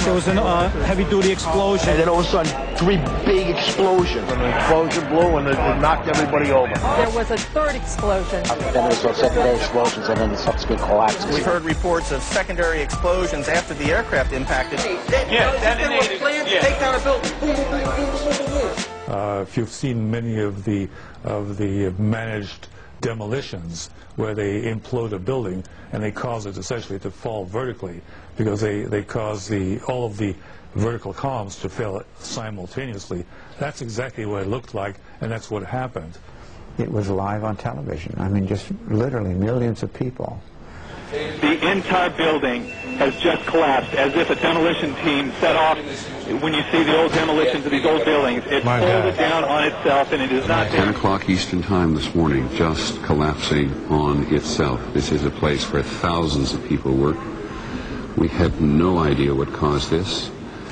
There was a heavy-duty explosion. And then all of a sudden, 3 big explosions. And an explosion blew and it knocked everybody over. There was a third explosion. Then there was secondary explosions and then the subsequent collapses. We heard reports of secondary explosions after the aircraft impacted. Detonated. Plans to take down a building. If you've seen many of the managed demolitions where they implode a building and they cause it essentially to fall vertically because they cause all of the vertical columns to fail simultaneously. That's exactly what it looked like, and that's what happened. It was live on television. I mean, just literally millions of people. The entire building has just collapsed as if a demolition team set off. When you see the old demolitions of these old buildings, it folded down on itself, and it is not 10 o'clock Eastern Time this morning, just collapsing on itself. This is a place where thousands of people work. We have no idea what caused this.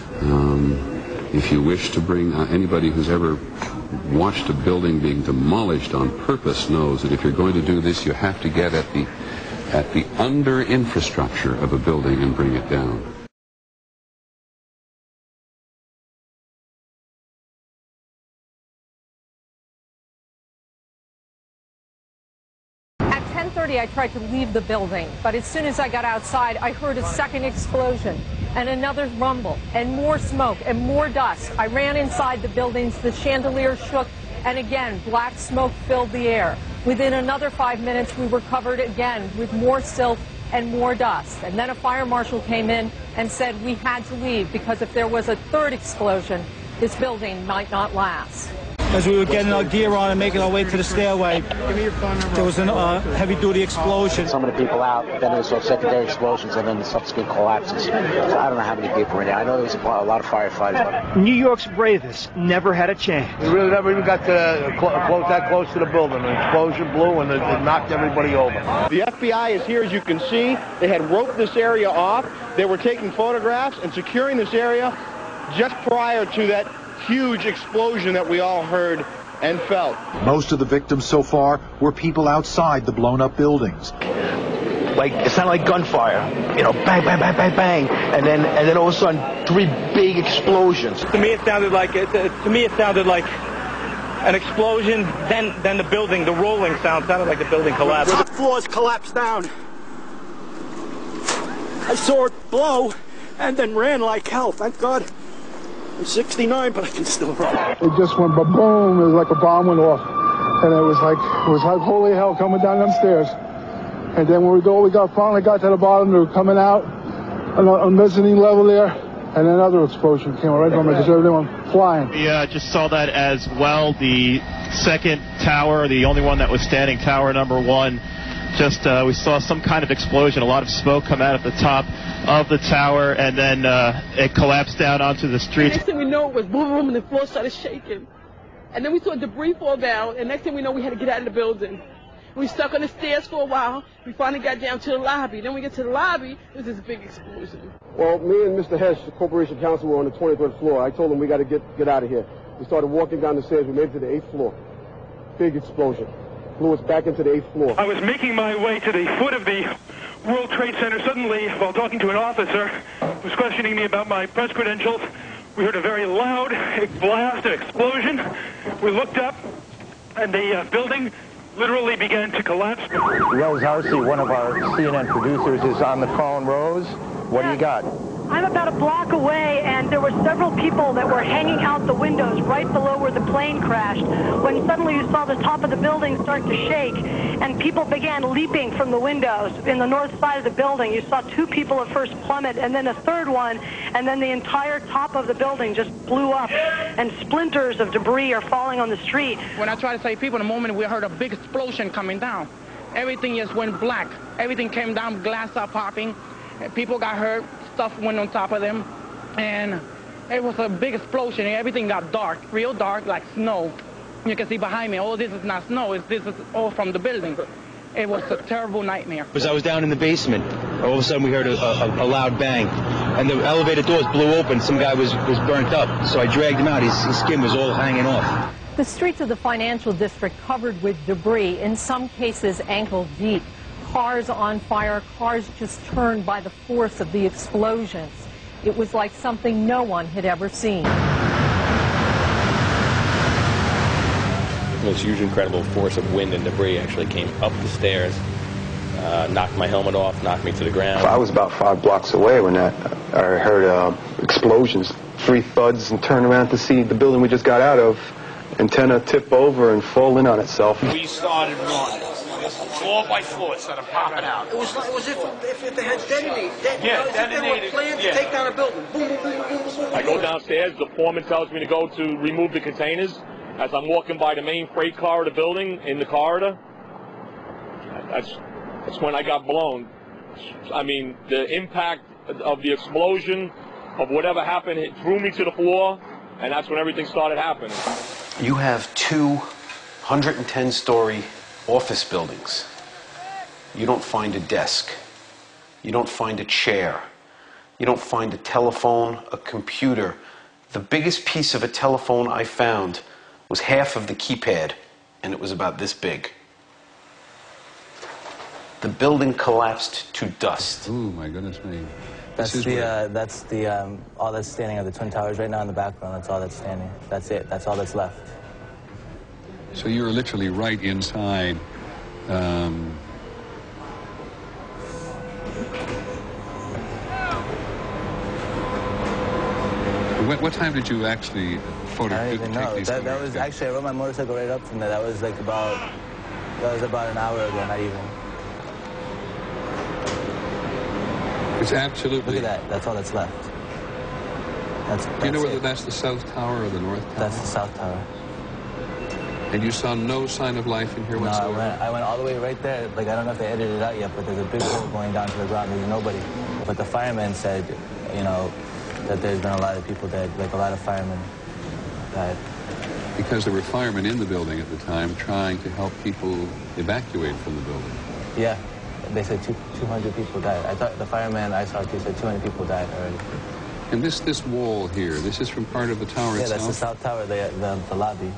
If you wish to bring anybody who's ever watched a building being demolished on purpose knows that if you're going to do this, you have to get at the under infrastructure of a building and bring it down. At 10:30, I tried to leave the building, but as soon as I got outside, I heard a second explosion and another rumble and more smoke and more dust. I ran inside the buildings, the chandelier shook, and again, black smoke filled the air. Within another 5 minutes, we were covered again with more silt and more dust. And then a fire marshal came in and said we had to leave because if there was a third explosion, this building might not last. As we were getting our gear on and making our way to the stairway, there was a heavy-duty explosion. Some of the people out, then there was secondary explosions and then the subsequent collapses. So I don't know how many people were there. I know there was a lot of firefighters. But New York's bravest never had a chance. We really never even got to that close to the building. An explosion blew and it knocked everybody over. The FBI is here, as you can see. They had roped this area off. They were taking photographs and securing this area just prior to that huge explosion that we all heard and felt. Most of the victims so far were people outside the blown-up buildings. Like, it sounded like gunfire. You know, bang, bang, bang, bang, bang. And then all of a sudden, 3 big explosions. To me, it sounded like an explosion. Then the building, the rolling sound sounded like the building collapsed. The floors collapsed down. I saw it blow and then ran like hell. Thank God. I'm 69, but I can still run. It just went ba-boom. It was like a bomb went off. And it was like holy hell coming down them stairs. And then when we finally got to the bottom, they were coming out on the mezzanine level there. And another explosion came right from it, just everyone flying. We just saw that as well. The second tower, the only one that was standing, tower number 1, just we saw some kind of explosion, a lot of smoke come out at the top of the tower, and then it collapsed down onto the street. Next thing we know, it was boom, and the floor started shaking. And then we saw debris fall down, and next thing we know, we had to get out of the building. We stuck on the stairs for a while. We finally got down to the lobby. Then we get to the lobby, there's this big explosion. Well, me and Mr. Hesh, the corporation counsel, were on the 23rd floor. I told him we got to get out of here. We started walking down the stairs. We made it to the 8th floor. Big explosion. Blew us back into the 8th floor. I was making my way to the foot of the World Trade Center. Suddenly, while talking to an officer who was questioning me about my press credentials, we heard a very loud blast, an explosion. We looked up, and the building literally began to collapse. Rose Housey, one of our CNN producers, is on the phone. Rose, what do you got? I'm about a block away, and there were several people that were hanging out the windows right below where the plane crashed, when suddenly you saw the top of the building start to shake, and people began leaping from the windows in the north side of the building. You saw 2 people at first plummet, and then a third one, and then the entire top of the building just blew up, and splinters of debris are falling on the street. When I tried to save people, in the moment we heard a big explosion coming down. Everything just went black. Everything came down, glass started popping, people got hurt. Stuff went on top of them, and it was a big explosion, and everything got dark, real dark, like snow. You can see behind me, all this is not snow, this is all from the building. It was a terrible nightmare. Because I was down in the basement, all of a sudden we heard a loud bang, and the elevator doors blew open. Some guy was burnt up, so I dragged him out. His skin was all hanging off. The streets of the financial district covered with debris, in some cases ankle deep. Cars on fire, cars just turned by the force of the explosions. It was like something no one had ever seen. This huge, incredible force of wind and debris actually came up the stairs, knocked my helmet off, knocked me to the ground. I was about 5 blocks away when I heard explosions, 3 thuds, and turned around to see the building we just got out of, antenna tip over and fall in on itself. We started running. Floor by floor, it started popping out. It was as if they had detonated. Detonated. They were planning to take down a building. Boom, boom, boom, boom, boom, boom. I go downstairs. The foreman tells me to go to remove the containers. As I'm walking by the main freight car of the building, in the corridor, that's when I got blown. I mean, the impact of the explosion, of whatever happened, it threw me to the floor, and that's when everything started happening. You have 2 110-story office buildings. You don't find a desk. You don't find a chair. You don't find a telephone, a computer. The biggest piece of a telephone I found was half of the keypad, and it was about this big. The building collapsed to dust. Oh, my goodness me. That's all that's standing are the Twin Towers right now in the background. That's all that's standing. That's it. That's all that's left. So you were literally right inside. What time did you actually I don't even know. That was actually, I rode my motorcycle right up from there. That was about an hour ago, not even. It's absolutely... Look at that. That's all that's left. Do you know whether that's the South Tower or the North Tower? That's the South Tower. And you saw no sign of life in here whatsoever? No, I went all the way right there. Like, I don't know if they edited it out yet, but there's a big hole going down to the ground. There's nobody. But the firemen said, you know, that there's been a lot of people dead, like a lot of firemen died. Because there were firemen in the building at the time trying to help people evacuate from the building. Yeah, they said 200 people died. I thought the fireman I saw said 200 people died already. And this wall here, this is from part of the tower itself? Yeah, that's the South Tower, the lobby.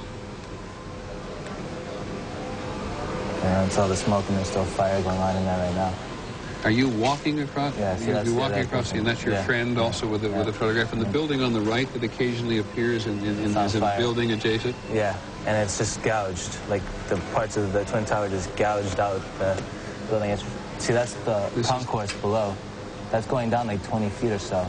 And it's all the smoke and there's still fire going on in there right now. Are you walking across? Yeah, see, you're walking across, and that's your friend also with a photograph. And the building on the right that occasionally appears is a building adjacent? Yeah, and it's just gouged. Like the parts of the Twin Tower just gouged out the building. See, that's the concourse below. That's going down like 20 feet or so.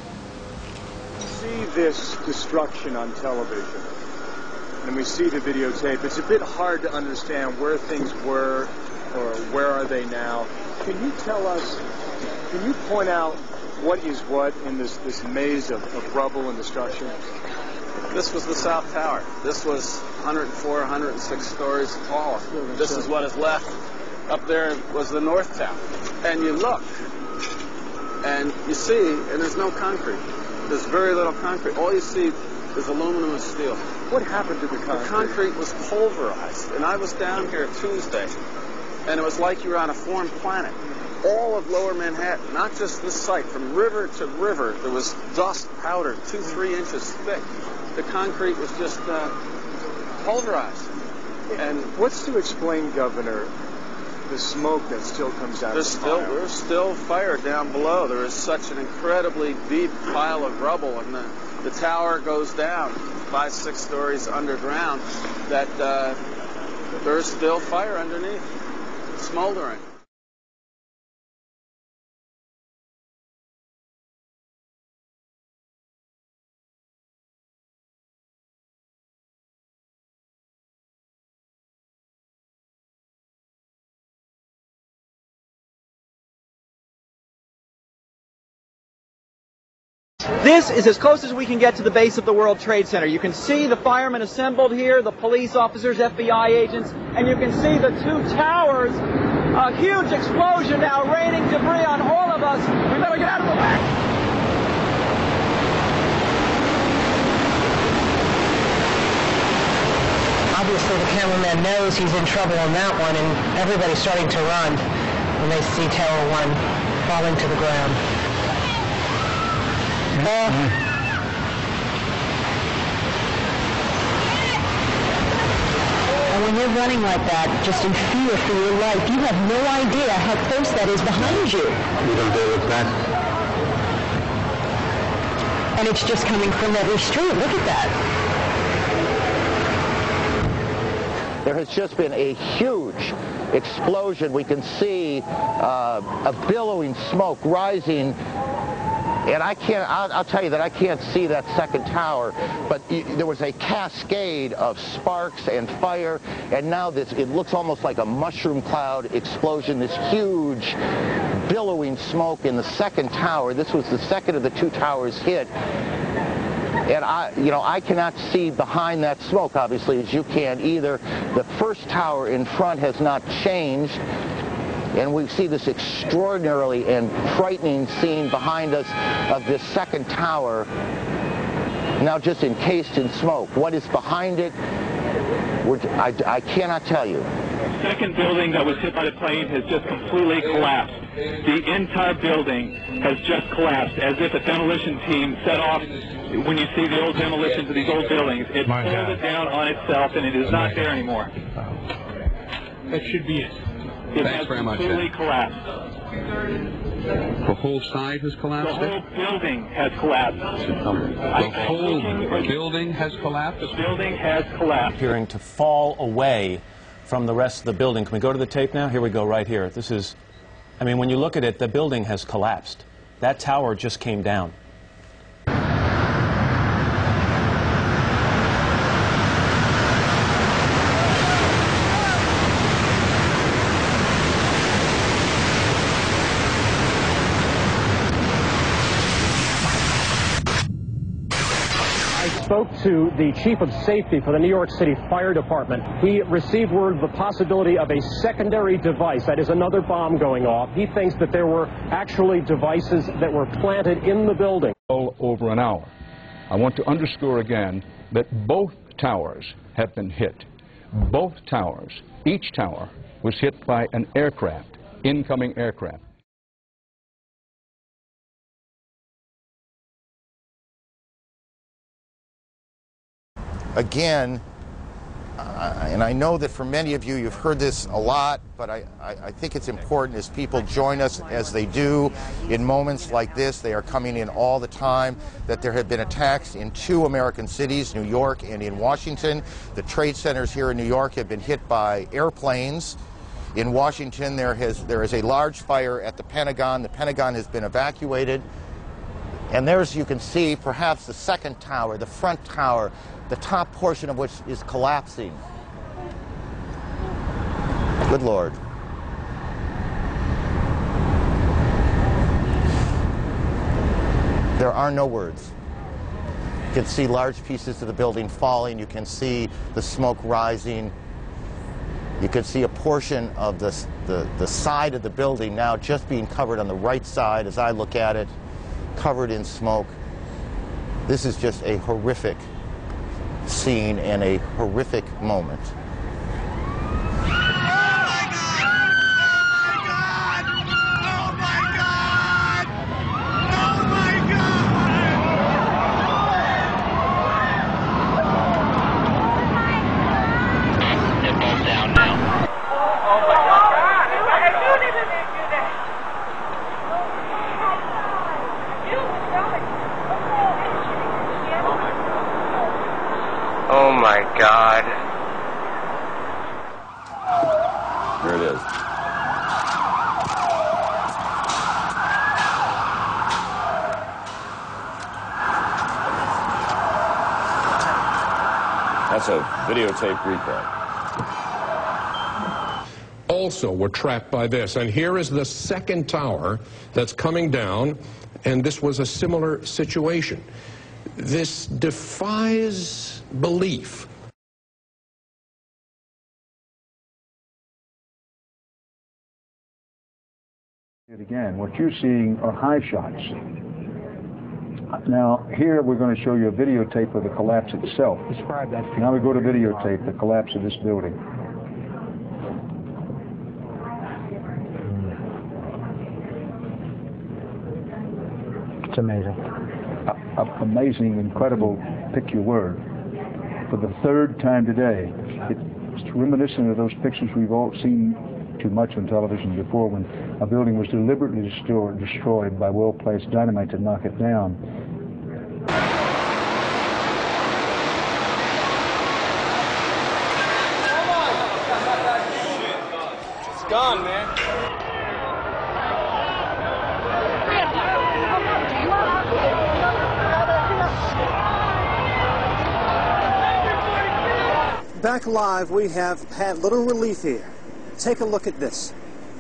See this destruction on television, and we see the videotape. It's a bit hard to understand where things were or where are they now. Can you tell us, can you point out what is what in this maze of rubble and destruction? This was the South Tower. This was 104, 106 stories tall. This is what is left. Up there was the North Tower. And you look, and you see, and there's no concrete. There's very little concrete. All you see is aluminum and steel. What happened to the concrete? The concrete was pulverized. And I was down here Tuesday, and it was like you were on a foreign planet. All of Lower Manhattan, not just this site, from river to river, there was dust powder 2-3 inches thick. The concrete was just pulverized. And what's to explain, Governor, the smoke that still comes out of the fire? There's still fire down below. There is such an incredibly deep pile of rubble, and the tower goes down 5-6 stories underground, that there's still fire underneath, smoldering. This is as close as we can get to the base of the World Trade Center. You can see the firemen assembled here, the police officers, FBI agents, and you can see the 2 towers. A huge explosion now raining debris on all of us. We better get out of the way. Obviously, the cameraman knows he's in trouble on that one, and everybody's starting to run when they see Tower 1 falling to the ground. And when you're running like that, just in fear for your life, you have no idea how close that is behind you. You don't dare look back. and it's just coming from every street. Look at that. There has just been a huge explosion. We can see a billowing smoke rising, and I'll tell you that I can't see that second tower, but there was a cascade of sparks and fire, and now it looks almost like a mushroom cloud explosion, this huge billowing smoke in the second tower. This was the second of the two towers hit. And I cannot see behind that smoke, obviously, as you can either. The first tower in front has not changed, and we see this extraordinarily and frightening scene behind us of this second tower, now just encased in smoke. What is behind it, I cannot tell you. The second building that was hit by the plane has just completely collapsed. The entire building has just collapsed, as if a demolition team set off. When you see the old demolitions of these old buildings, it pulled it down on itself, and it is not there anymore. That should be it. It has completely collapsed. The whole side has collapsed? The whole building has collapsed. The whole building has collapsed? The building has collapsed. Appearing to fall away from the rest of the building. Can we go to the tape now? Here we go, right here. This is, I mean, when you look at it, the building has collapsed. That tower just came down. Spoke to the chief of safety for the New York City Fire Department. He received word of the possibility of a secondary device, that is another bomb going off. He thinks that there were actually devices that were planted in the building. Over an hour. I want to underscore again that both towers have been hit. Both towers, each tower was hit by an aircraft, incoming aircraft. Again, and I know that for many of you, you've heard this a lot, but I think it's important as people join us as they do in moments like this. They are coming in all the time, that there have been attacks in 2 American cities, New York and in Washington. The trade centers here in New York have been hit by airplanes. In Washington, there is a large fire at the Pentagon. The Pentagon has been evacuated. And there's, you can see, perhaps the second tower, the front tower, the top portion of which is collapsing. Good Lord. There are no words. You can see large pieces of the building falling. You can see the smoke rising. You can see a portion of the side of the building now just being covered on the right side as I look at it, covered in smoke. This is just a horrific scene and a horrific moment. Oh my God. There it is. That's a videotape replay. Also, we're trapped by this. And here is the second tower that's coming down, and this was a similar situation. This defies belief. Again, what you're seeing are high shots. Now, here we're going to show you a videotape of the collapse itself. Describe that. Now we go to videotape the collapse of this building. It's amazing. Amazing, incredible, pick your word. For the third time today, it's reminiscent of those pictures we've all seen too much on television before, when a building was deliberately destroyed by well-placed dynamite to knock it down. gone, man. Back live, we have had little relief here. Take a look at this.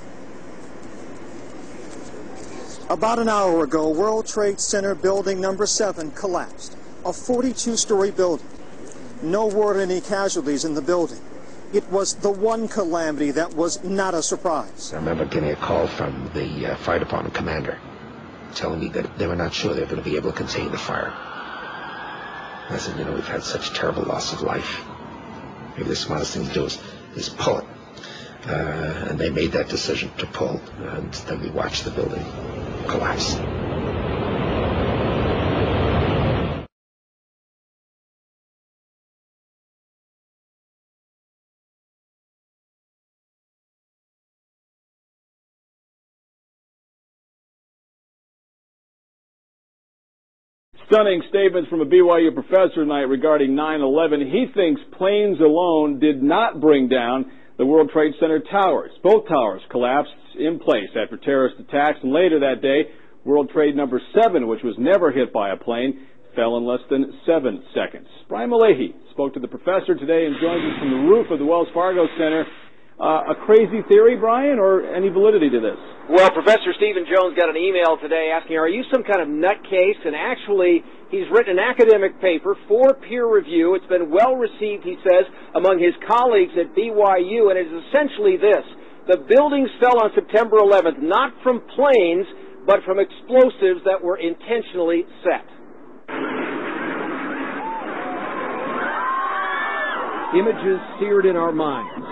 About an hour ago, World Trade Center building number 7 collapsed. A 42-story building. No word of any casualties in the building. It was the one calamity that was not a surprise. I remember getting a call from the fire department commander telling me that they were not sure they were going to be able to contain the fire. I said, you know, we've had such terrible loss of life. Maybe the smartest thing to do is pull it. And they made that decision to pull, and then we watched the building collapse. Stunning statements from a BYU professor tonight regarding 9/11. He thinks planes alone did not bring down the World Trade Center towers. Both towers collapsed in place after terrorist attacks, and later that day, World Trade number 7, which was never hit by a plane, fell in less than 7 seconds. Brian Malahy spoke to the professor today and joins us from the roof of the Wells Fargo Center. A crazy theory, Brian, or any validity to this? Well, Professor Stephen Jones got an email today asking, are you some kind of nutcase? And actually, he's written an academic paper for peer review. It's been well received, he says, among his colleagues at BYU, and it is essentially this. The buildings fell on September 11th, not from planes, but from explosives that were intentionally set. Images seared in our minds.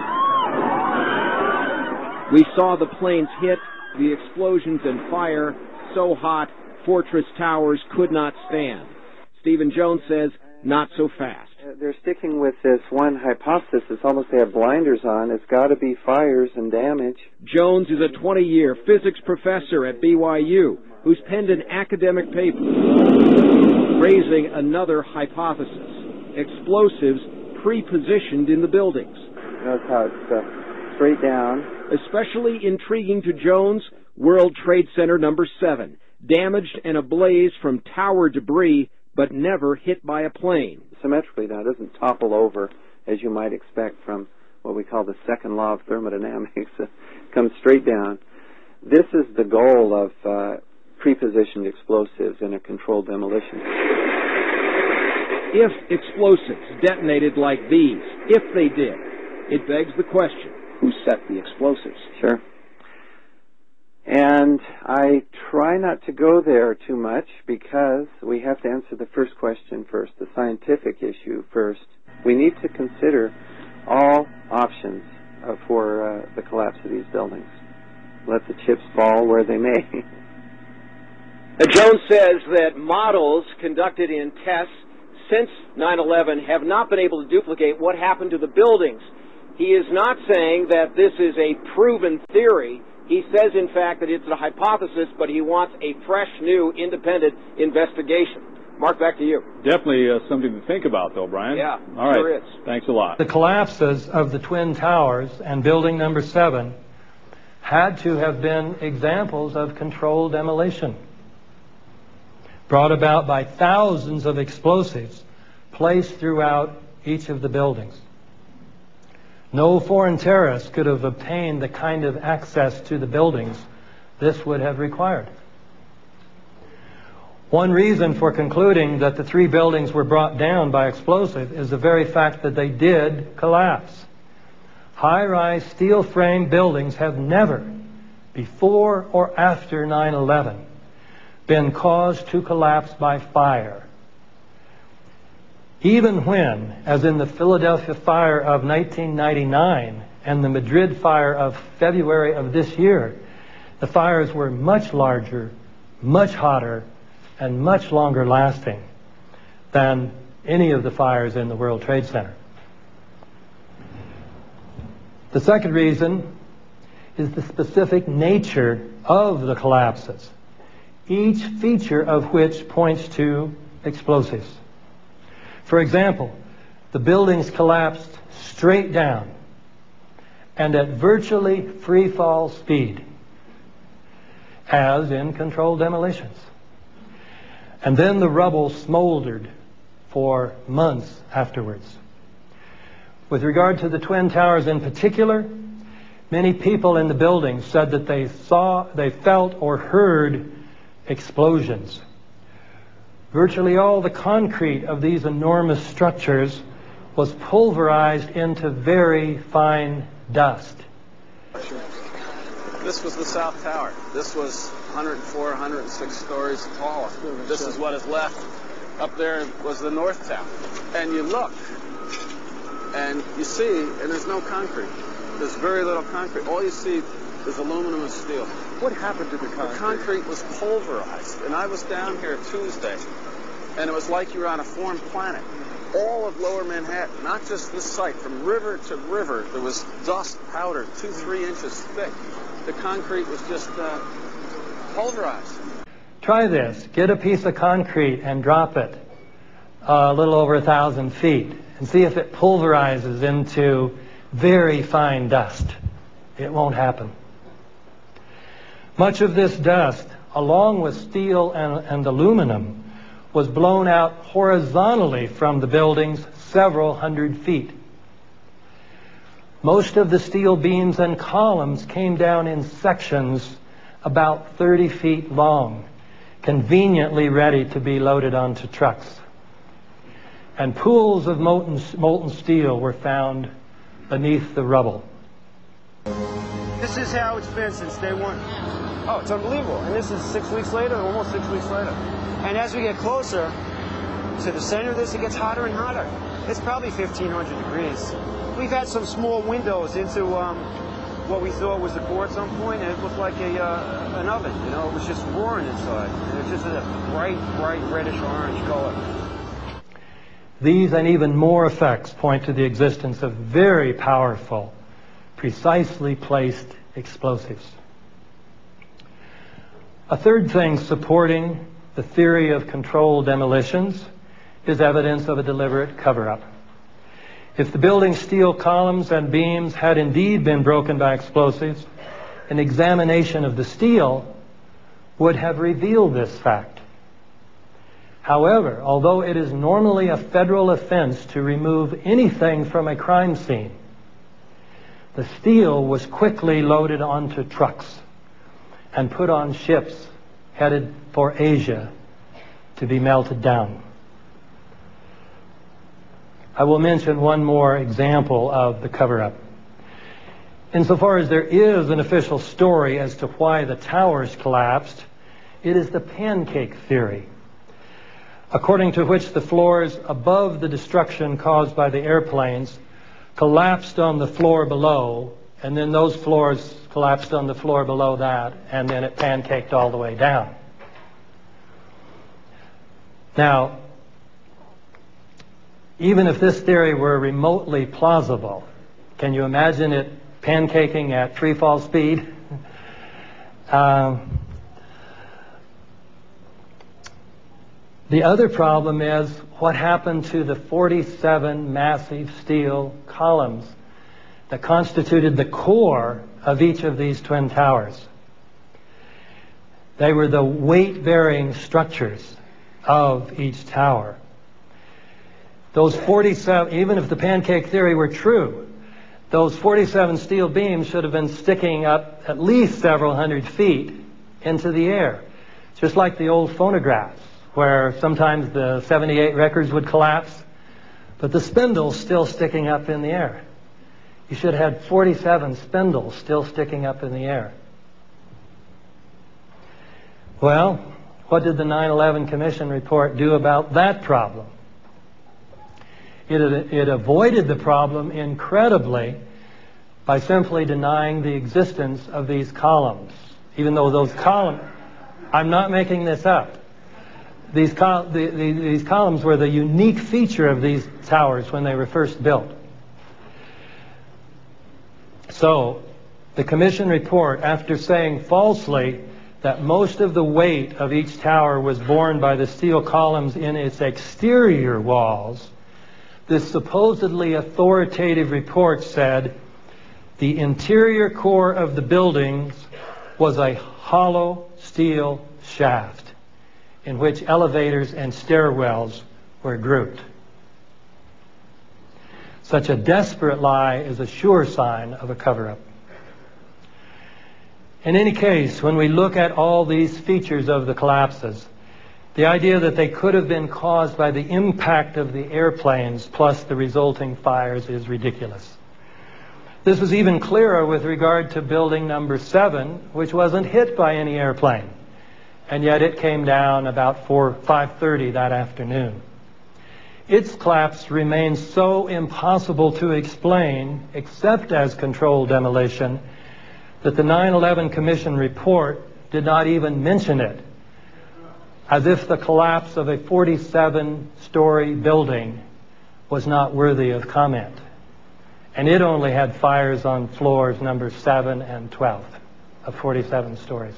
We saw the planes hit, the explosions and fire, so hot, Fortress Towers could not stand. Stephen Jones says, not so fast. They're sticking with this one hypothesis. It's almost they have blinders on. It's got to be fires and damage. Jones is a 20-year physics professor at BYU who's penned an academic paper raising another hypothesis. Explosives pre-positioned in the buildings. Notice how it's straight down. Especially intriguing to Jones, World Trade Center number 7, damaged and ablaze from tower debris, but never hit by a plane. Symmetrically now, it doesn't topple over, as you might expect from what we call the second law of thermodynamics. It comes straight down. This is the goal of pre-positioned explosives in a controlled demolition. If explosives detonated like these, if they did, it begs the question, who set the explosives? Sure. And I try not to go there too much because we have to answer the first question first, the scientific issue first. We need to consider all options for the collapse of these buildings. Let the chips fall where they may. Jones says that models conducted in tests since 9/11 have not been able to duplicate what happened to the buildings. He is not saying that this is a proven theory. He says, in fact, that it's a hypothesis, but he wants a fresh, new, independent investigation. Mark, back to you. Definitely something to think about, though, Brian. Yeah, all right. Sure is. Thanks a lot. The collapses of the Twin Towers and building number 7 had to have been examples of controlled demolition, brought about by thousands of explosives placed throughout each of the buildings. No foreign terrorist could have obtained the kind of access to the buildings this would have required. One reason for concluding that the 3 buildings were brought down by explosive is the very fact that they did collapse. High-rise steel frame buildings have never, before or after 9/11, been caused to collapse by fire. Even when, as in the Philadelphia fire of 1999 and the Madrid fire of February of this year, the fires were much larger, much hotter, and much longer lasting than any of the fires in the World Trade Center. The second reason is the specific nature of the collapses, each feature of which points to explosives. For example, the buildings collapsed straight down, and at virtually free fall speed, as in controlled demolitions. And then the rubble smoldered for months afterwards. With regard to the Twin Towers in particular, many people in the building said that they felt or heard explosions. Virtually all the concrete of these enormous structures was pulverized into very fine dust. This was the South Tower. This was 104, 106 stories tall. This is what is left. Up there was the North Tower. And you look, and you see, and there's no concrete. There's very little concrete. All you see is aluminum and steel. What happened to the concrete? The concrete was pulverized. And I was down here Tuesday, and it was like you were on a foreign planet. All of Lower Manhattan, not just this site, from river to river, there was dust, powder, 2-3 inches thick. The concrete was just pulverized. Try this. Get a piece of concrete and drop it a little over 1,000 feet and see if it pulverizes into very fine dust. It won't happen. Much of this dust, along with steel and aluminum, was blown out horizontally from the buildings several hundred feet. Most of the steel beams and columns came down in sections about 30 feet long, conveniently ready to be loaded onto trucks. And pools of molten steel were found beneath the rubble. This is how it's been since day one. Oh, it's unbelievable. And this is 6 weeks later, almost 6 weeks later. And as we get closer to the center of this, it gets hotter and hotter. It's probably 1,500 degrees. We've had some small windows into what we thought was a core at some point, and it looked like an oven. You know, it was just roaring inside. And it was just a bright reddish orange color. These and even more effects point to the existence of very powerful, precisely placed explosives. A third thing supporting the theory of controlled demolitions is evidence of a deliberate cover-up. If the building's steel columns and beams had indeed been broken by explosives, an examination of the steel would have revealed this fact. However, although it is normally a federal offense to remove anything from a crime scene, the steel was quickly loaded onto trucks and put on ships headed for Asia to be melted down. I will mention one more example of the cover-up. Insofar as there is an official story as to why the towers collapsed, it is the pancake theory, according to which the floors above the destruction caused by the airplanes collapsed on the floor below, and then those floors collapsed on the floor below that, and then it pancaked all the way down. Now, even if this theory were remotely plausible, can you imagine it pancaking at free fall speed? The other problem is what happened to the 47 massive steel columns that constituted the core of each of these twin towers. They were the weight-bearing structures of each tower. Those 47, even if the pancake theory were true, those 47 steel beams should have been sticking up at least several hundred feet into the air, just like the old phonographs, where sometimes the 78 records would collapse, but the spindle's still sticking up in the air. You should have had 47 spindles still sticking up in the air. Well, what did the 9/11 Commission report do about that problem? It avoided the problem incredibly by simply denying the existence of these columns, even though those columns, I'm not making this up. These columns were the unique feature of these towers when they were first built. So, the Commission report, after saying falsely that most of the weight of each tower was borne by the steel columns in its exterior walls, this supposedly authoritative report said The interior core of the buildings was a hollow steel shaft in which elevators and stairwells were grouped. Such a desperate lie is a sure sign of a cover-up. In any case, when we look at all these features of the collapses, the idea that they could have been caused by the impact of the airplanes plus the resulting fires is ridiculous. This was even clearer with regard to building number 7, which wasn't hit by any airplane, and yet it came down about 5:30 that afternoon. Its collapse remains so impossible to explain, except as controlled demolition, that the 9/11 Commission report did not even mention it, as if the collapse of a 47-story building was not worthy of comment. And it only had fires on floors number 7 and 12 of 47 stories.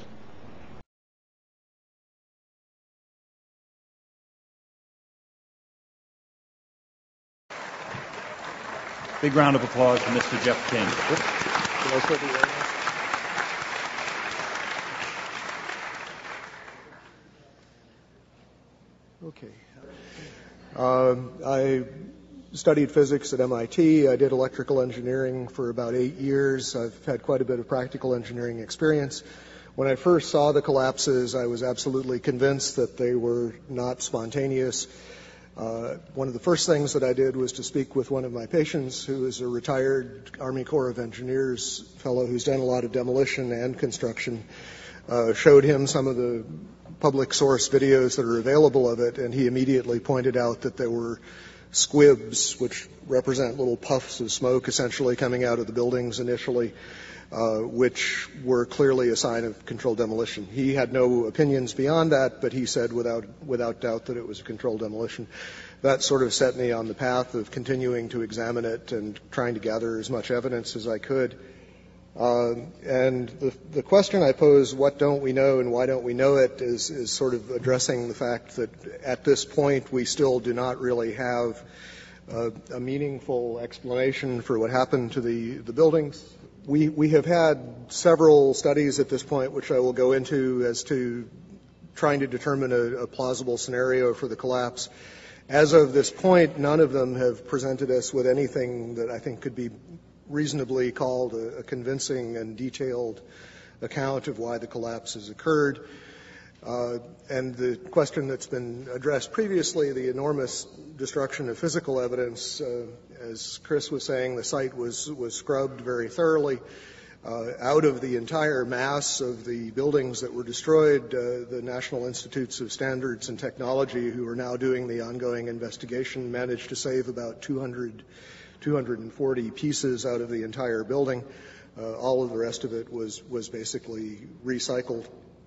Big round of applause for Mr. Jeff King. Okay. I studied physics at MIT. I did electrical engineering for about 8 years. I've had quite a bit of practical engineering experience. When I first saw the collapses, I was absolutely convinced that they were not spontaneous. One of the first things that I did was to speak with one of my patients, who is a retired Army Corps of Engineers fellow who's done a lot of demolition and construction. Showed him some of the public source videos that are available of it, and he immediately pointed out that there were squibs, which represent little puffs of smoke essentially coming out of the buildings initially, which were clearly a sign of controlled demolition. He had no opinions beyond that, but he said without doubt that it was a controlled demolition. That sort of set me on the path of continuing to examine it and trying to gather as much evidence as I could. And the question I pose, what don't we know and why don't we know it, is sort of addressing the fact that at this point we still do not really have a meaningful explanation for what happened to the buildings. We have had several studies at this point, which I will go into, as to trying to determine a plausible scenario for the collapse. As of this point, none of them have presented us with anything that I think could be reasonably called a convincing and detailed account of why the collapse has occurred. And the question that's been addressed previously, the enormous destruction of physical evidence, as Chris was saying, the site was scrubbed very thoroughly. Out of the entire mass of the buildings that were destroyed, the National Institutes of Standards and Technology, who are now doing the ongoing investigation, managed to save about 240 pieces out of the entire building. All of the rest of it was basically recycled.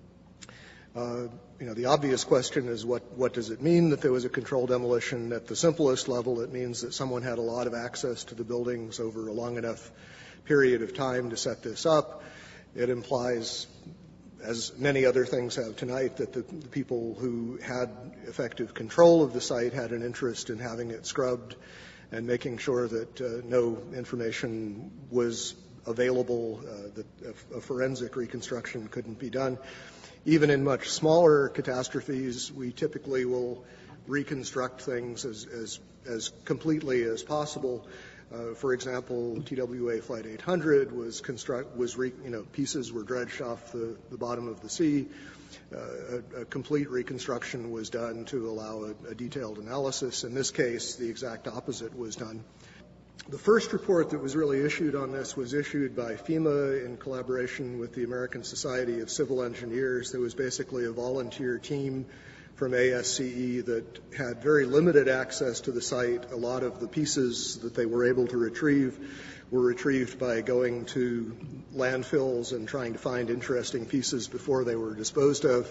The obvious question is what does it mean that there was a controlled demolition? At the simplest level, it means that someone had a lot of access to the buildings over a long enough period of time to set this up. It implies, as many other things have tonight, that the people who had effective control of the site had an interest in having it scrubbed and making sure that no information was available, that a forensic reconstruction couldn't be done. Even in much smaller catastrophes, we typically will reconstruct things as completely as possible. For example, TWA Flight 800 pieces were dredged off the bottom of the sea. A complete reconstruction was done to allow a detailed analysis. In this case, the exact opposite was done. The first report that was really issued on this was issued by FEMA in collaboration with the American Society of Civil Engineers. There was basically a volunteer team from ASCE that had very limited access to the site. A lot of the pieces that they were able to retrieve were retrieved by going to landfills and trying to find interesting pieces before they were disposed of.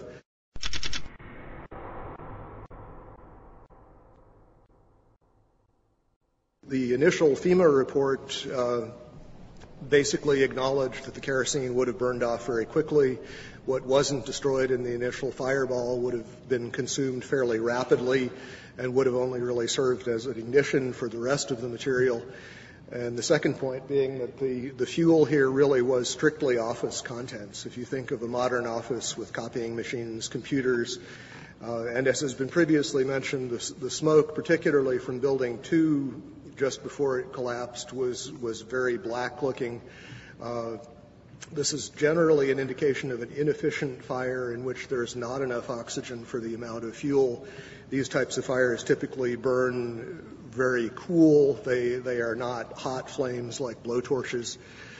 The initial FEMA report basically acknowledged that the kerosene would have burned off very quickly. What wasn't destroyed in the initial fireball would have been consumed fairly rapidly and would have only really served as an ignition for the rest of the material. And the second point being that the fuel here really was strictly office contents. If you think of a modern office with copying machines, computers, and as has been previously mentioned, the smoke, particularly from Building 2 just before it collapsed, was very black looking. This is generally an indication of an inefficient fire in which there's not enough oxygen for the amount of fuel. These types of fires typically burn very cool. They are not hot flames like blowtorches.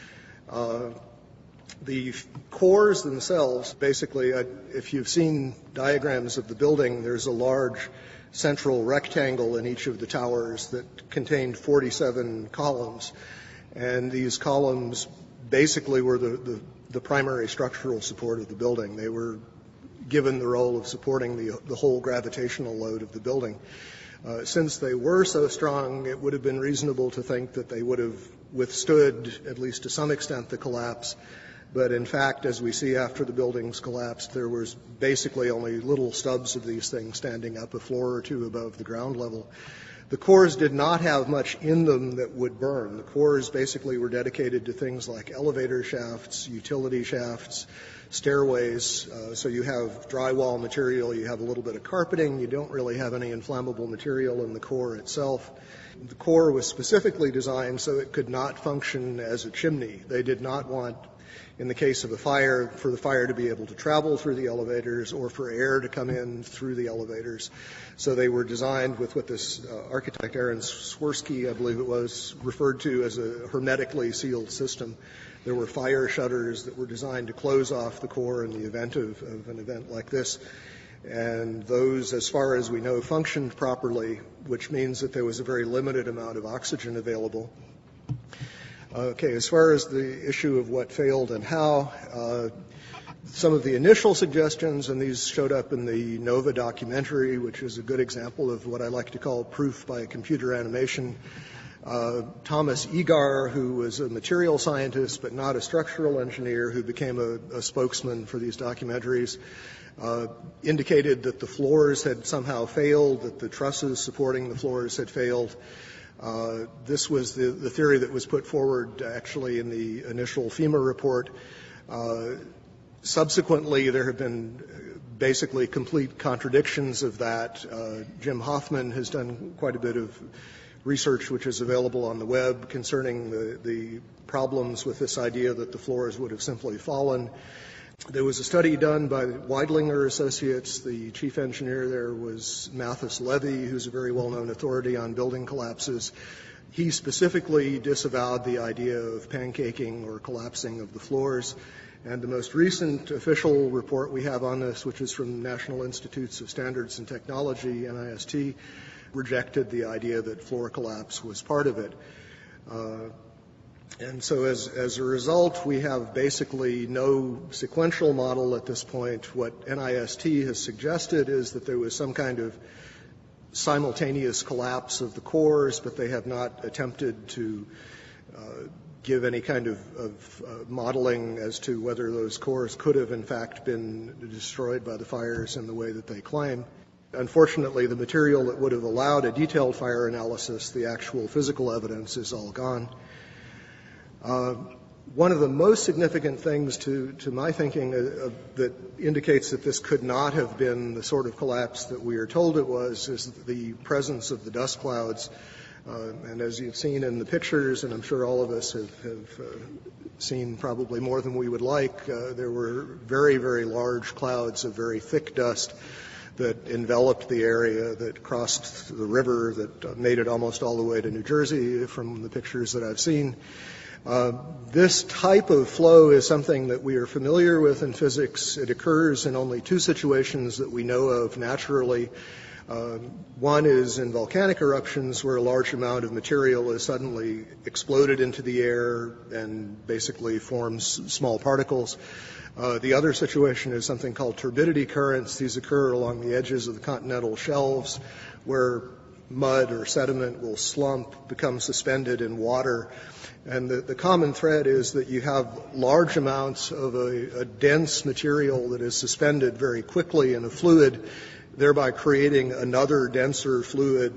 The cores themselves, basically, if you've seen diagrams of the building, there's a large central rectangle in each of the towers that contained 47 columns. And these columns basically were the primary structural support of the building. They were given the role of supporting the whole gravitational load of the building. Since they were so strong, it would have been reasonable to think that they would have withstood, at least to some extent, the collapse. But in fact, as we see after the buildings collapsed, there was basically only little stubs of these things standing up a floor or two above the ground level. The cores did not have much in them that would burn. The cores basically were dedicated to things like elevator shafts, utility shafts, stairways. So you have drywall material, you have a little bit of carpeting, you don't really have any inflammable material in the core itself. The core was specifically designed so it could not function as a chimney. They did not want, in the case of a fire, for the fire to be able to travel through the elevators or for air to come in through the elevators. So they were designed with what this architect, Aaron Swirsky, I believe it was, referred to as a hermetically sealed system. There were fire shutters that were designed to close off the core in the event of an event like this. And those, as far as we know, functioned properly, which means that there was a very limited amount of oxygen available. Okay, as far as the issue of what failed and how, some of the initial suggestions, and these showed up in the NOVA documentary, which is a good example of what I like to call proof by computer animation. Thomas Egar, who was a material scientist but not a structural engineer, who became a spokesman for these documentaries, indicated that the floors had somehow failed, that the trusses supporting the floors had failed. This was the theory that was put forward actually in the initial FEMA report. Subsequently, there have been basically complete contradictions of that. Jim Hoffman has done quite a bit of research which is available on the web concerning the problems with this idea that the floors would have simply fallen. There was a study done by Weidlinger Associates. The chief engineer there was Mathis Levy, who's a very well-known authority on building collapses. He specifically disavowed the idea of pancaking or collapsing of the floors. And the most recent official report we have on this, which is from National Institutes of Standards and Technology, NIST, rejected the idea that floor collapse was part of it. And so as a result, we have basically no sequential model at this point. What NIST has suggested is that there was some kind of simultaneous collapse of the cores, but they have not attempted to give any kind of modeling as to whether those cores could have in fact been destroyed by the fires in the way that they claim. Unfortunately, the material that would have allowed a detailed fire analysis, the actual physical evidence, is all gone. One of the most significant things to my thinking that indicates that this could not have been the sort of collapse that we are told it was is the presence of the dust clouds. And as you've seen in the pictures, and I'm sure all of us have seen probably more than we would like, there were very, very large clouds of very thick dust that enveloped the area, that crossed the river, that made it almost all the way to New Jersey from the pictures that I've seen. This type of flow is something that we are familiar with in physics. It occurs in only two situations that we know of naturally. One is in volcanic eruptions where a large amount of material is suddenly exploded into the air and basically forms small particles. The other situation is something called turbidity currents. These occur along the edges of the continental shelves where mud or sediment will slump, become suspended in water. And the common thread is that you have large amounts of a dense material that is suspended very quickly in a fluid, thereby creating another denser fluid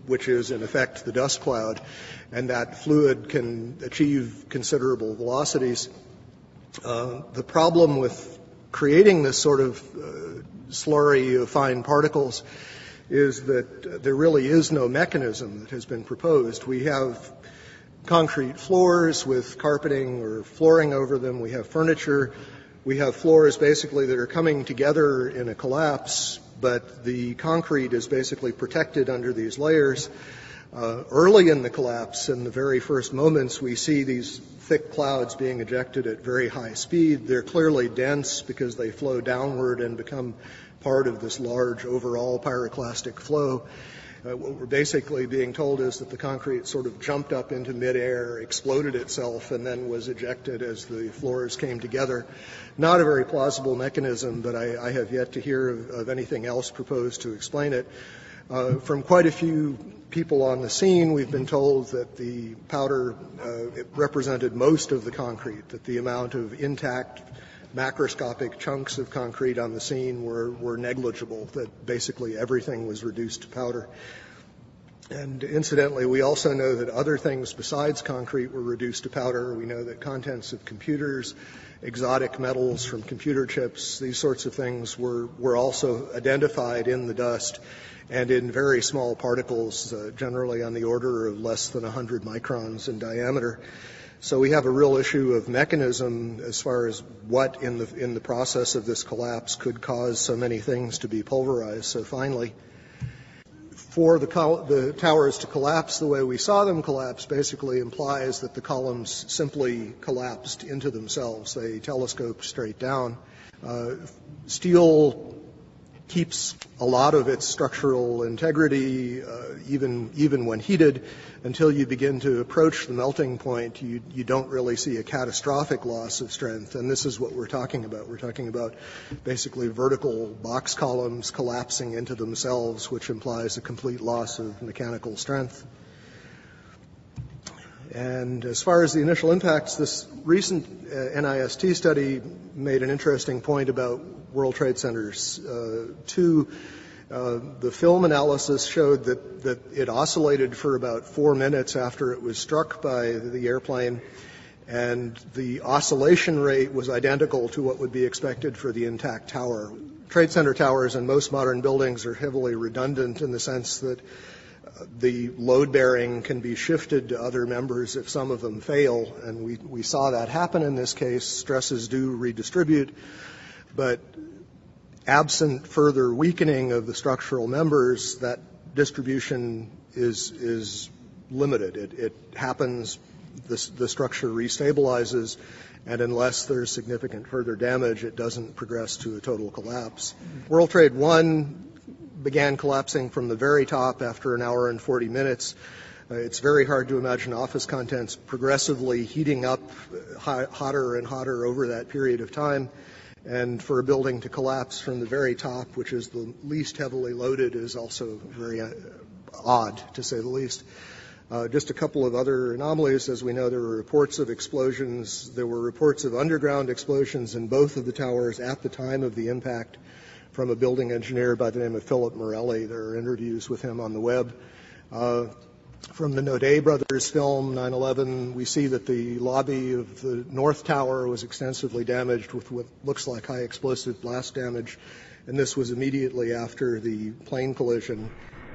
which is in effect the dust cloud, and that fluid can achieve considerable velocities. The problem with creating this sort of slurry of fine particles is that there really is no mechanism that has been proposed. We have concrete floors with carpeting or flooring over them. We have furniture. We have floors basically that are coming together in a collapse, but the concrete is basically protected under these layers. Early in the collapse, in the very first moments, we see these thick clouds being ejected at very high speed. They're clearly dense because they flow downward and become part of this large overall pyroclastic flow. What we're basically being told is that the concrete sort of jumped up into midair, exploded itself, and then was ejected as the floors came together. Not a very plausible mechanism, but I have yet to hear of anything else proposed to explain it. From quite a few people on the scene, we've been told that the powder represented most of the concrete, that the amount of intact macroscopic chunks of concrete on the scene were negligible, that basically everything was reduced to powder. And incidentally, we also know that other things besides concrete were reduced to powder. We know that contents of computers, exotic metals from computer chips, these sorts of things were also identified in the dust and in very small particles, generally on the order of less than 100 microns in diameter. So we have a real issue of mechanism as far as what in the process of this collapse could cause so many things to be pulverized so finely. For the towers to collapse the way we saw them collapse basically implies that the columns simply collapsed into themselves. They telescoped straight down. Steel keeps a lot of its structural integrity even when heated. Until you begin to approach the melting point, you don't really see a catastrophic loss of strength, and this is what we're talking about. We're talking about basically vertical box columns collapsing into themselves, which implies a complete loss of mechanical strength. And as far as the initial impacts, this recent NIST study made an interesting point about World Trade Centers 2. The film analysis showed that it oscillated for about 4 minutes after it was struck by the airplane, and the oscillation rate was identical to what would be expected for the intact tower. Trade Center towers in most modern buildings are heavily redundant in the sense that the load bearing can be shifted to other members if some of them fail, and we saw that happen in this case. Stresses do redistribute, but absent further weakening of the structural members, that distribution is limited. It happens, the structure restabilizes, and unless there's significant further damage, it doesn't progress to a total collapse. World Trade 1 began collapsing from the very top after an hour and 40 minutes. It's very hard to imagine office contents progressively heating up hotter and hotter over that period of time. And for a building to collapse from the very top, which is the least heavily loaded, is also very odd, to say the least. Just a couple of other anomalies. As we know, there were reports of explosions. There were reports of underground explosions in both of the towers at the time of the impact from a building engineer by the name of Philip Morelli. There are interviews with him on the web. From the Naudet brothers film, 9/11, we see that the lobby of the North Tower was extensively damaged with what looks like high explosive blast damage, and this was immediately after the plane collision.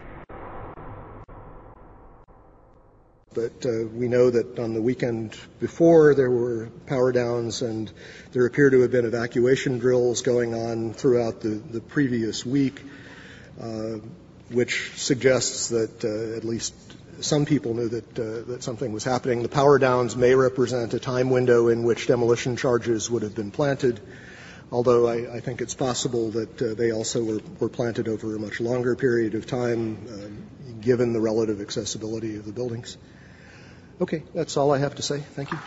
But we know that on the weekend before there were power downs, and there appear to have been evacuation drills going on throughout the previous week, which suggests that at least some people knew that something was happening. The power downs may represent a time window in which demolition charges would have been planted, although I think it's possible that they also were planted over a much longer period of time, given the relative accessibility of the buildings. Okay, that's all I have to say. Thank you.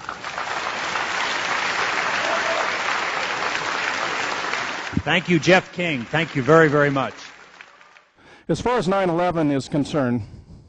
Thank you, Jeff King. Thank you very, very much. As far as 9/11 is concerned,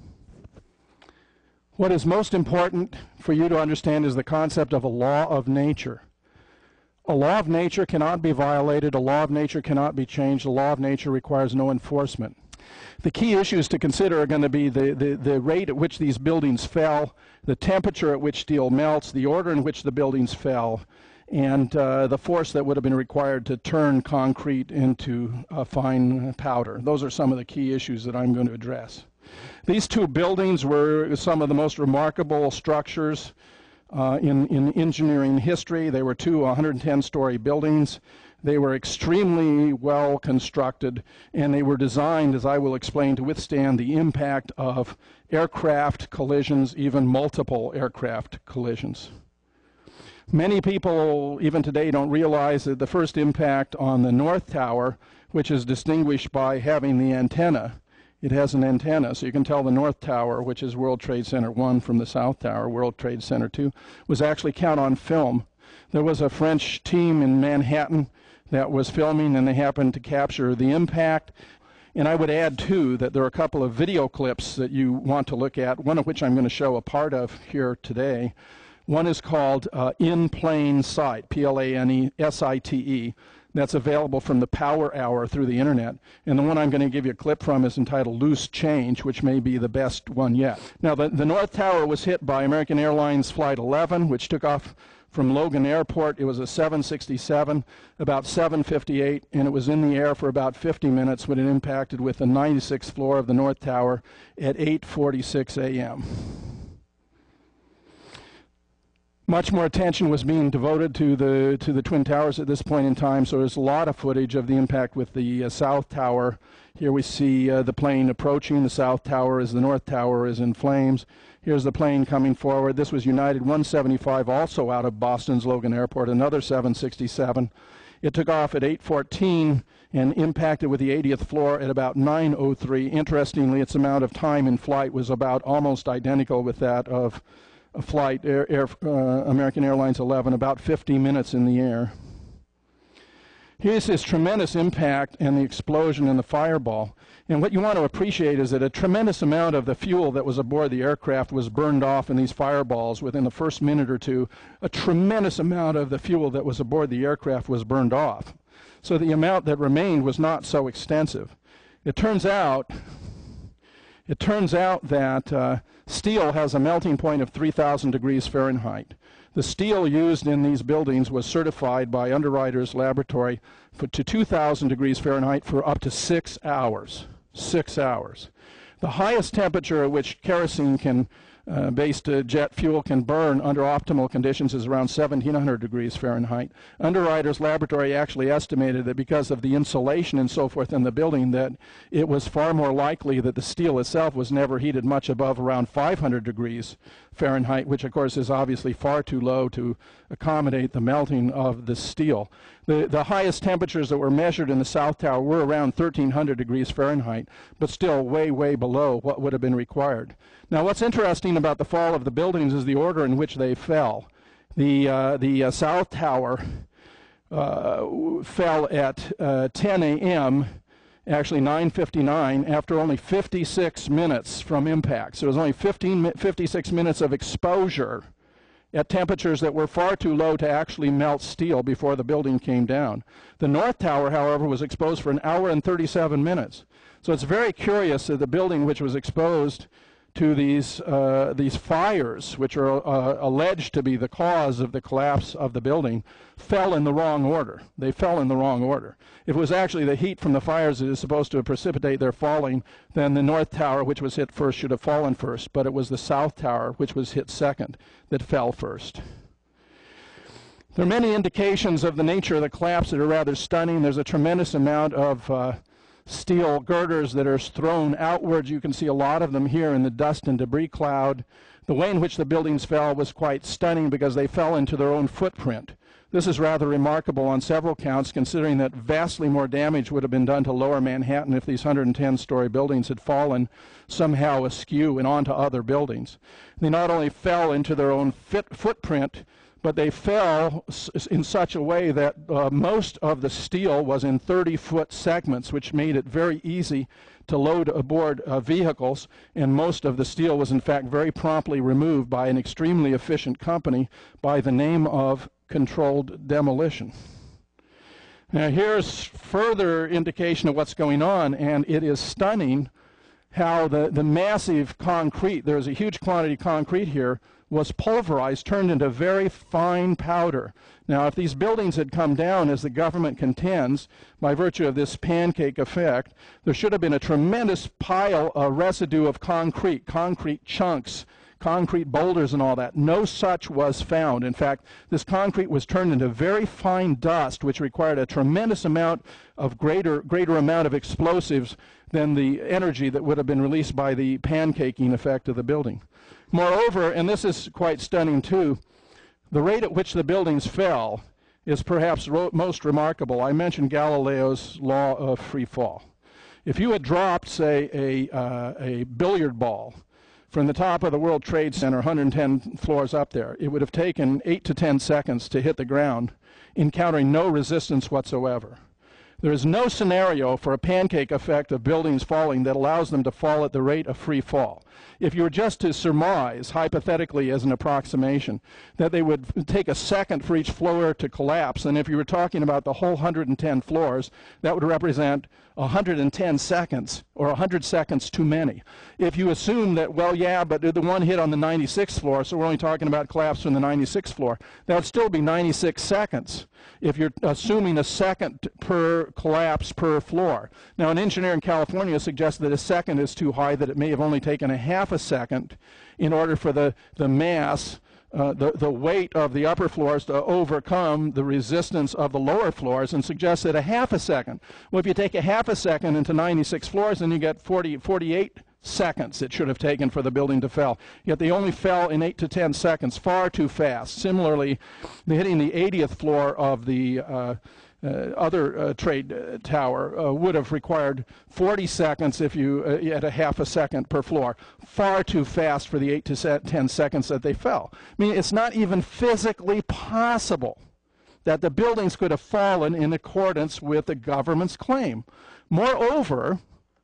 what is most important for you to understand is the concept of a law of nature. A law of nature cannot be violated. A law of nature cannot be changed. A law of nature requires no enforcement. The key issues to consider are going to be the rate at which these buildings fell, the temperature at which steel melts, the order in which the buildings fell, and the force that would have been required to turn concrete into a fine powder. Those are some of the key issues that I'm going to address. These two buildings were some of the most remarkable structures in engineering history. They were two 110-story buildings. They were extremely well constructed, and they were designed, as I will explain, to withstand the impact of aircraft collisions, even multiple aircraft collisions. Many people, even today, don't realize that the first impact on the North Tower, which is distinguished by having the antenna, it has an antenna, so you can tell the North Tower, which is World Trade Center 1, from the South Tower, World Trade Center 2, was actually caught on film. There was a French team in Manhattan that was filming, and they happened to capture the impact. And I would add, too, that there are a couple of video clips that you want to look at, one of which I'm going to show a part of here today. One is called In Plain Sight, P-L-A-N-E-S-I-T-E. That's available from the Power Hour through the internet. And the one I'm going to give you a clip from is entitled Loose Change, which may be the best one yet. Now, the North Tower was hit by American Airlines Flight 11, which took off from Logan Airport. It was a 767, about 7:58, and it was in the air for about 50 minutes when it impacted with the 96th floor of the North Tower at 8:46 a.m. Much more attention was being devoted to the Twin Towers at this point in time, so there's a lot of footage of the impact with the South Tower. Here we see the plane approaching the South Tower as the North Tower is in flames. Here's the plane coming forward. This was United 175, also out of Boston's Logan Airport, another 767. It took off at 8:14 and impacted with the 80th floor at about 9:03. Interestingly, its amount of time in flight was about almost identical with that of a flight, American Airlines 11, about 50 minutes in the air. Here's this tremendous impact and the explosion and the fireball. And what you want to appreciate is that a tremendous amount of the fuel that was aboard the aircraft was burned off in these fireballs within the first minute or two. A tremendous amount of the fuel that was aboard the aircraft was burned off. So the amount that remained was not so extensive. It turns out that steel has a melting point of 3,000 degrees Fahrenheit. The steel used in these buildings was certified by Underwriters Laboratory to 2,000 degrees Fahrenheit for up to 6 hours. 6 hours. The highest temperature at which kerosene based jet fuel can burn under optimal conditions is around 1,700 degrees Fahrenheit. Underwriters Laboratory actually estimated that because of the insulation and so forth in the building, that it was far more likely that the steel itself was never heated much above around 500 degrees Fahrenheit, which of course is obviously far too low to accommodate the melting of the steel. The highest temperatures that were measured in the South Tower were around 1,300 degrees Fahrenheit, but still way, way below what would have been required. Now, what's interesting about the fall of the buildings is the order in which they fell. The South Tower fell at 10 a.m., actually 9:59, after only 56 minutes from impact. So it was only 56 minutes of exposure at temperatures that were far too low to actually melt steel before the building came down. The North Tower, however, was exposed for 1 hour and 37 minutes. So it's very curious that the building which was exposed to these fires, which are alleged to be the cause of the collapse of the building, fell in the wrong order. They fell in the wrong order. If it was actually the heat from the fires that is supposed to precipitate their falling, then the North Tower, which was hit first, should have fallen first. But it was the South Tower, which was hit second, that fell first. There are many indications of the nature of the collapse that are rather stunning. There's a tremendous amount of steel girders that are thrown outwards. You can see a lot of them here in the dust and debris cloud. The way in which the buildings fell was quite stunning because they fell into their own footprint. This is rather remarkable on several counts, considering that vastly more damage would have been done to Lower Manhattan if these 110-story buildings had fallen somehow askew and onto other buildings. They not only fell into their own footprint, but they fell in such a way that most of the steel was in 30-foot segments, which made it very easy to load aboard vehicles, and most of the steel was in fact very promptly removed by an extremely efficient company by the name of Controlled Demolition. Now here's further indication of what's going on, and it is stunning how the massive concrete, there's a huge quantity of concrete here, was pulverized, turned into very fine powder. Now, if these buildings had come down, as the government contends, by virtue of this pancake effect, there should have been a tremendous pile, a residue of concrete chunks, concrete boulders and all that. No such was found. In fact, this concrete was turned into very fine dust, which required a tremendous amount of greater amount of explosives than the energy that would have been released by the pancaking effect of the building. Moreover, and this is quite stunning too, the rate at which the buildings fell is perhaps most remarkable. I mentioned Galileo's law of free fall. If you had dropped, say, a billiard ball from the top of the World Trade Center, 110 floors up there, it would have taken 8 to 10 seconds to hit the ground, encountering no resistance whatsoever. There is no scenario for a pancake effect of buildings falling that allows them to fall at the rate of free fall. If you were just to surmise, hypothetically as an approximation, that they would take a second for each floor to collapse, and if you were talking about the whole 110 floors, that would represent 110 seconds, or 100 seconds too many. If you assume that, well, yeah, but the one hit on the 96th floor, so we're only talking about collapse from the 96th floor, that would still be 96 seconds if you're assuming a second per collapse per floor. Now, an engineer in California suggests that a second is too high, that it may have only taken a half a second in order for the mass, the weight of the upper floors to overcome the resistance of the lower floors, and suggests that a half a second. Well, if you take a half a second into 96 floors, then you get 48 seconds it should have taken for the building to fall. Yet they only fell in 8 to 10 seconds, far too fast. Similarly, hitting the 80th floor of the other trade tower would have required 40 seconds if you at a half a second per floor. Far too fast for the 8 to 10 seconds that they fell. I mean, it's not even physically possible that the buildings could have fallen in accordance with the government's claim. Moreover,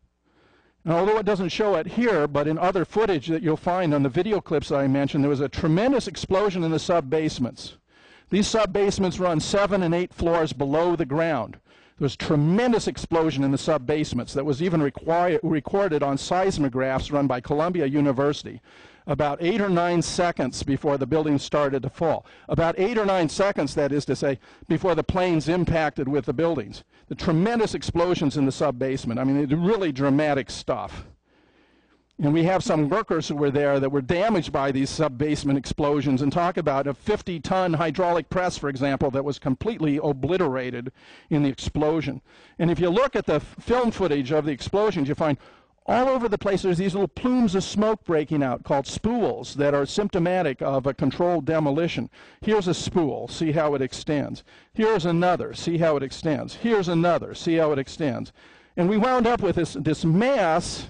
and although it doesn't show it here, but in other footage that you'll find on the video clips that I mentioned, there was a tremendous explosion in the sub-basements. These sub-basements run 7 and 8 floors below the ground. There was tremendous explosion in the sub-basements that was even recorded on seismographs run by Columbia University about 8 or 9 seconds before the building started to fall. About 8 or 9 seconds, that is to say, before the planes impacted with the buildings. The tremendous explosions in the sub-basement. I mean, it's really dramatic stuff. And we have some workers who were there that were damaged by these sub-basement explosions, and talk about a 50-ton hydraulic press, for example, that was completely obliterated in the explosion. And if you look at the film footage of the explosions, you find all over the place there's these little plumes of smoke breaking out called spools that are symptomatic of a controlled demolition. Here's a spool, see how it extends. Here's another, see how it extends. Here's another, see how it extends. And we wound up with this mass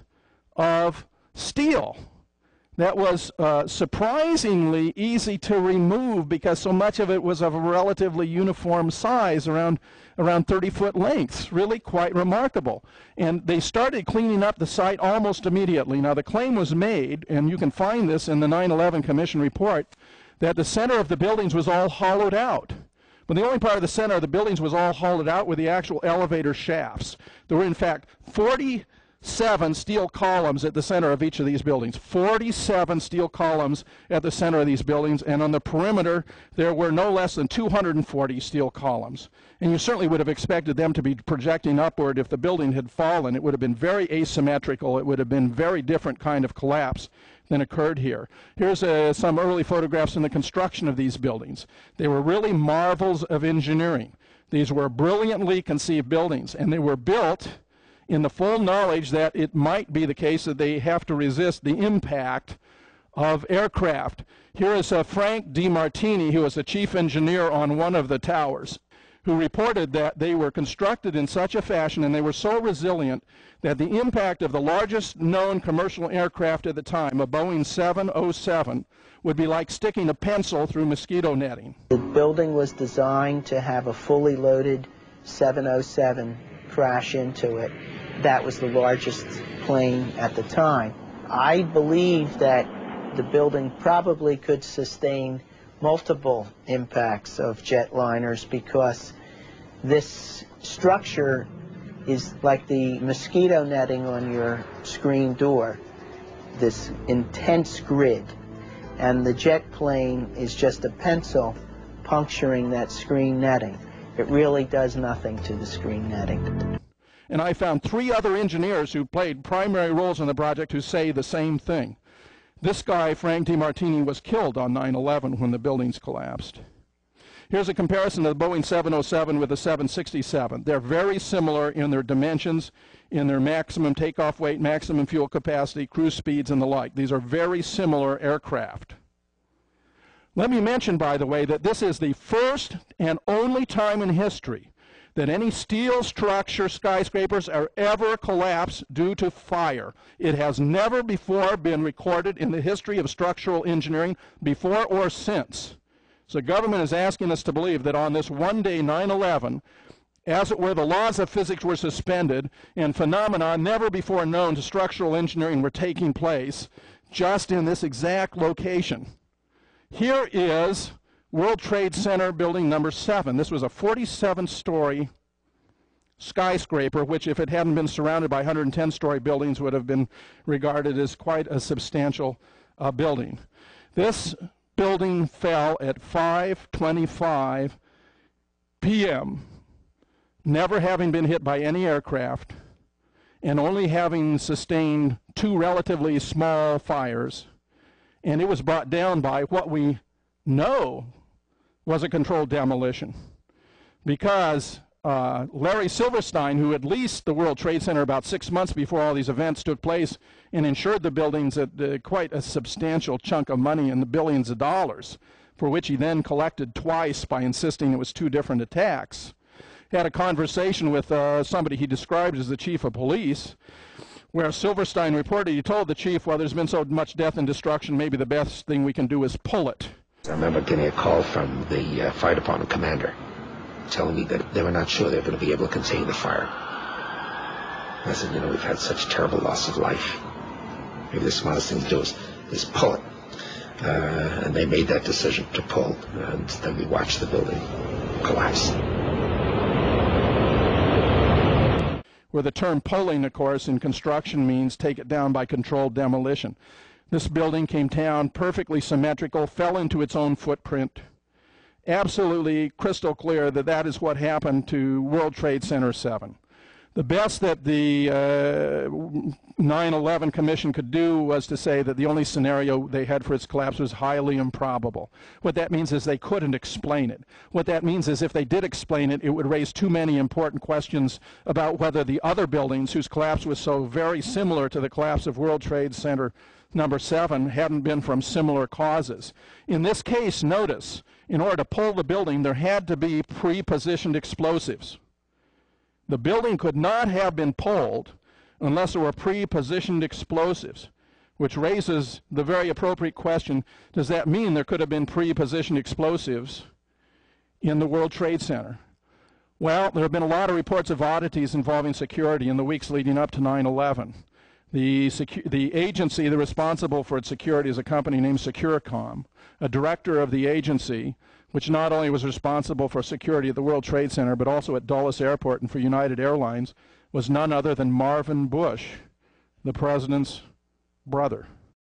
of steel that was surprisingly easy to remove because so much of it was of a relatively uniform size, around 30-foot lengths. Really quite remarkable. And they started cleaning up the site almost immediately. Now, the claim was made, and you can find this in the 9/11 Commission report, that the center of the buildings was all hollowed out. But the only part of the center of the buildings was all hollowed out were the actual elevator shafts. There were, in fact, 47 steel columns at the center of each of these buildings. 47 steel columns at the center of these buildings, and on the perimeter there were no less than 240 steel columns. And you certainly would have expected them to be projecting upward if the building had fallen. It would have been very asymmetrical. It would have been a very different kind of collapse than occurred here. Here's some early photographs in the construction of these buildings. They were really marvels of engineering. These were brilliantly conceived buildings, and they were built in the full knowledge that it might be the case that they have to resist the impact of aircraft. Here is Frank DiMartini, who was a chief engineer on one of the towers, who reported that they were constructed in such a fashion and they were so resilient that the impact of the largest known commercial aircraft at the time, a Boeing 707, would be like sticking a pencil through mosquito netting. The building was designed to have a fully loaded 707 crash into it. That was the largest plane at the time. I believe that the building probably could sustain multiple impacts of jetliners because This structure is like the mosquito netting on your screen door, this intense grid, and the jet plane is just a pencil puncturing that screen netting. It really does nothing to the screen netting. And I found 3 other engineers who played primary roles in the project who say the same thing. This guy, Frank DeMartini, was killed on 9/11 when the buildings collapsed. Here's a comparison of the Boeing 707 with the 767. They're very similar in their dimensions, in their maximum takeoff weight, maximum fuel capacity, cruise speeds, and the like. These are very similar aircraft. Let me mention, by the way, that this is the first and only time in history that any steel structure skyscrapers are ever collapsed due to fire. It has never before been recorded in the history of structural engineering, before or since. So the government is asking us to believe that on this one day, 9/11, as it were, the laws of physics were suspended and phenomena never before known to structural engineering were taking place just in this exact location. Here is World Trade Center building number 7. This was a 47-story skyscraper, which if it hadn't been surrounded by 110-story buildings would have been regarded as quite a substantial building. This building fell at 5:25 p.m., never having been hit by any aircraft and only having sustained 2 relatively small fires. And it was brought down by what we know was a controlled demolition, because Larry Silverstein, who had leased the World Trade Center about 6 months before all these events took place and insured the buildings at quite a substantial chunk of money in the billions of dollars, for which he then collected twice by insisting it was 2 different attacks, had a conversation with somebody he described as the chief of police, where Silverstein reported he told the chief, well, there's been so much death and destruction, maybe the best thing we can do is pull it. I remember getting a call from the fire department commander telling me that they were not sure they were going to be able to contain the fire. I said, we've had such terrible loss of life. Maybe the smartest thing to do is pull it. And they made that decision to pull, and then we watched the building collapse. Where the term pulling, of course, in construction means take it down by controlled demolition. This building came down perfectly symmetrical, fell into its own footprint. Absolutely crystal clear that that is what happened to World Trade Center 7. The best that the 9/11 Commission could do was to say that the only scenario they had for its collapse was highly improbable. What that means is they couldn't explain it. What that means is if they did explain it, it would raise too many important questions about whether the other buildings, whose collapse was so very similar to the collapse of World Trade Center number 7, hadn't been from similar causes. In this case, notice, in order to pull the building, there had to be pre-positioned explosives. The building could not have been pulled unless there were pre-positioned explosives, which raises the very appropriate question, does that mean there could have been pre-positioned explosives in the World Trade Center? Well, there have been a lot of reports of oddities involving security in the weeks leading up to 9/11. The agency that responsible for its security is a company named Securicom. A director of the agency, which not only was responsible for security at the World Trade Center, but also at Dulles Airport and for United Airlines, was none other than Marvin Bush, the president's brother.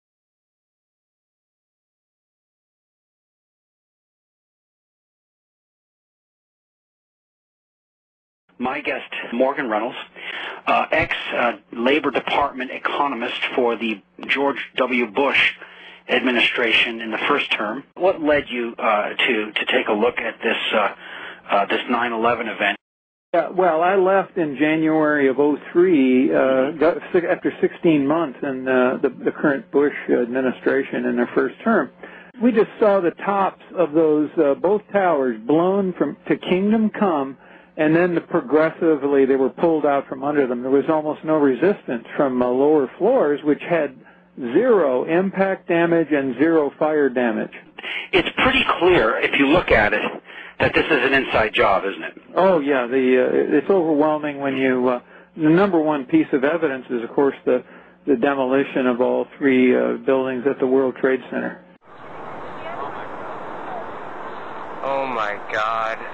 My guest, Morgan Reynolds, ex-Labor Department economist for the George W. Bush administration in the first term. What led you to take a look at this 9/11 event? Well, I left in January of 2003 after 16 months in the current Bush administration in their first term. We just saw the tops of those both towers blown to kingdom come, and then progressively they were pulled out from under them. There was almost no resistance from lower floors, which had 0 impact damage and 0 fire damage. It's pretty clear, if you look at it, that this is an inside job, isn't it? Oh, yeah. It's overwhelming when you... the number one piece of evidence is, of course, the demolition of all 3 buildings at the World Trade Center. Oh, my God.